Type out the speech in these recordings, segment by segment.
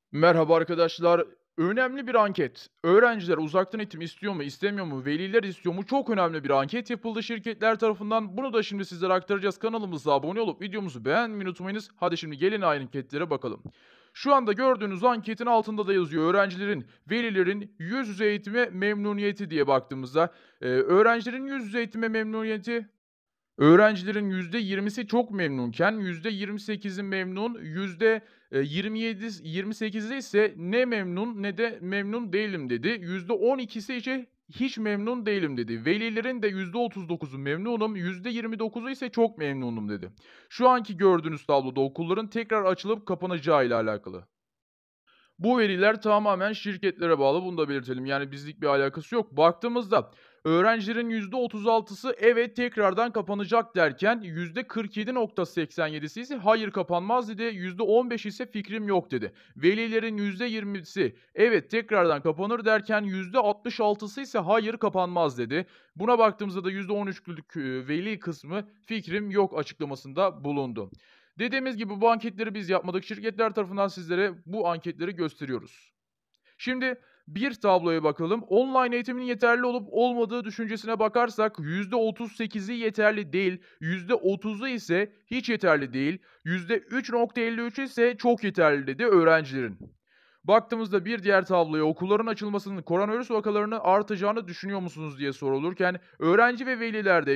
Merhaba arkadaşlar. Önemli bir anket. Öğrenciler uzaktan eğitim istiyor mu, istemiyor mu, veliler istiyor mu? Çok önemli bir anket yapıldı şirketler tarafından. Bunu da şimdi sizlere aktaracağız. Kanalımıza abone olup videomuzu beğenmeyi unutmayınız. Hadi şimdi gelin anketlere bakalım. Şu anda gördüğünüz anketin altında da yazıyor. Öğrencilerin, velilerin yüz yüze eğitime memnuniyeti diye baktığımızda. Öğrencilerin yüz yüze eğitime memnuniyeti. Öğrencilerin %20'si çok memnunken %28'i memnun, %28'i ise "Ne memnun ne de memnun değilim." dedi. %12'si ise "Hiç memnun değilim." dedi. Velilerin de %39'u "Memnunum." %29'u ise "Çok memnunum." dedi. Şu anki gördüğünüz tabloda okulların tekrar açılıp kapanacağıyla alakalı. Bu veriler tamamen şirketlere bağlı, bunu da belirtelim. Yani bizlik bir alakası yok. Baktığımızda öğrencilerin %36'sı "Evet, tekrardan kapanacak." derken %47,87'si ise "Hayır, kapanmaz." dedi. %15 ise "Fikrim yok." dedi. Velilerin %20'si "Evet, tekrardan kapanır." derken %66'sı ise "Hayır, kapanmaz." dedi. Buna baktığımızda da %13'lük, veli kısmı "Fikrim yok." açıklamasında bulundu. Dediğimiz gibi bu anketleri biz yapmadık. Şirketler tarafından sizlere bu anketleri gösteriyoruz. Şimdi bir tabloya bakalım. Online eğitimin yeterli olup olmadığı düşüncesine bakarsak %38'i yeterli değil, %30'u ise hiç yeterli değil, %3,53'ü ise çok yeterli dedi öğrencilerin. Baktığımızda bir diğer tabloya okulların açılmasının koronavirüs vakalarını artacağını düşünüyor musunuz diye sorulurken öğrenci ve velilerde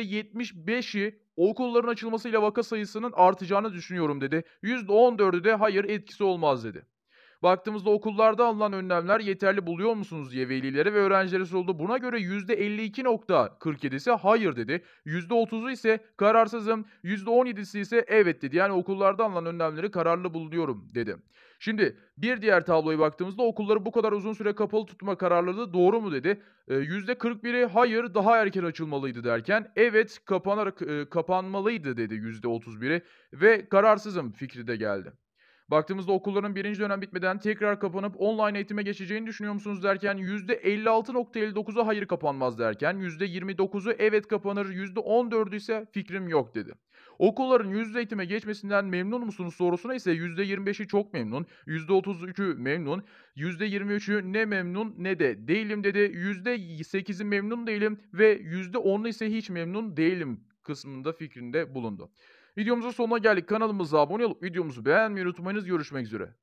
%75'i okulların açılmasıyla vaka sayısının artacağını düşünüyorum dedi. %14'ü de hayır, etkisi olmaz dedi. Baktığımızda okullarda alınan önlemler yeterli buluyor musunuz diye velilere ve öğrencilere soruldu. Buna göre %52,47'si hayır dedi. %30'u ise kararsızım, %17'si ise evet dedi. Yani okullarda alınan önlemleri kararlı buluyorum dedi. Şimdi bir diğer tabloya baktığımızda okulları bu kadar uzun süre kapalı tutma kararlılığı doğru mu dedi. %41'i hayır, daha erken açılmalıydı derken evet, kapanmalıydı dedi %31'i ve kararsızım fikri de geldi. Baktığımızda okulların birinci dönem bitmeden tekrar kapanıp online eğitime geçeceğini düşünüyor musunuz derken %56,59'u hayır, kapanmaz derken %29'u evet, kapanır, %14'ü ise fikrim yok dedi. Okulların yüz yüze eğitime geçmesinden memnun musunuz sorusuna ise %25'i çok memnun, %33'ü memnun, %23'ü ne memnun ne de değilim dedi. %8'i memnun değilim ve %10'u ise hiç memnun değilim kısmında fikrinde bulundu. Videomuzun sonuna geldik. Kanalımıza abone olup videomuzu beğenmeyi unutmayınız. Görüşmek üzere.